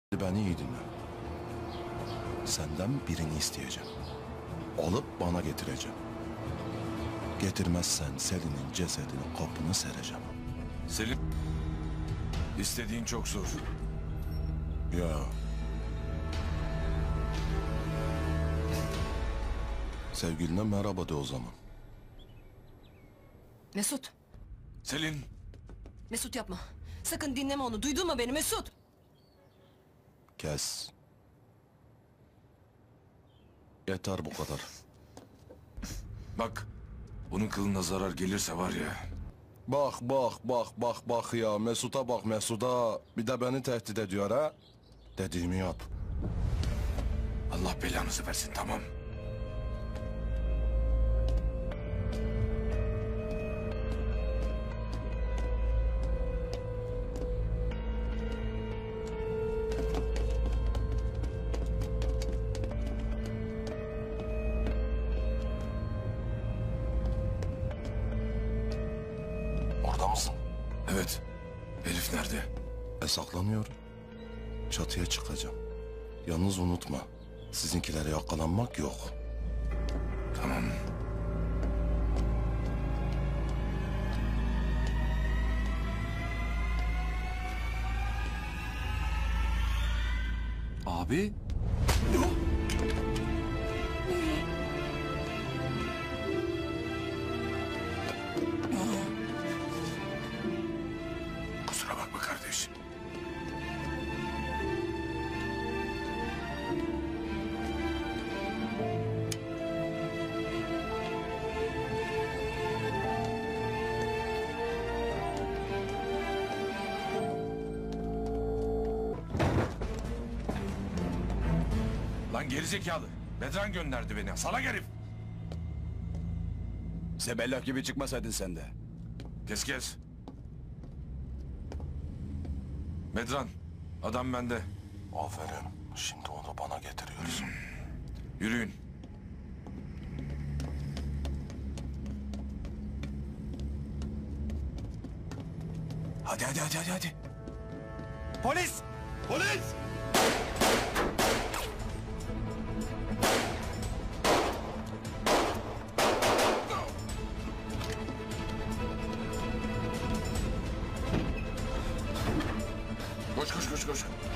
Beni iyi dinle. Senden birini isteyeceğim. Alıp bana getireceğim. Getirmezsen Selin'in cesedini kapına sereceğim. Selim, istediğin çok zor. Ya. Sevgiline merhaba de o zaman. Mesut. Selin, Mesut yapma. Sakın dinleme onu. Duydun mu beni Mesut? Kes. Yeter bu kadar. bak, bunun kılına zarar gelirse var ya. Bak ya. Mesut'a bak Mesut'a. Bir de beni tehdit ediyor ha. Dediğimi yap. Allah belanızı versin, tamam. Orada mısın? Evet, Elif nerede? Saklanıyorum. Çatıya çıkacağım. Yalnız unutma. Sizinkilere yakalanmak yok. Tamam. Abi. Kusura bakma kardeş. Lan gerizekalı. Bedran gönderdi beni. Salak herif. Sebellak gibi çıkmasaydın sen de. Kes. Bedran, adam bende. Aferin. Şimdi onu bana getiriyorsun. Yürüyün. Hadi. Polis! Polis! Koş.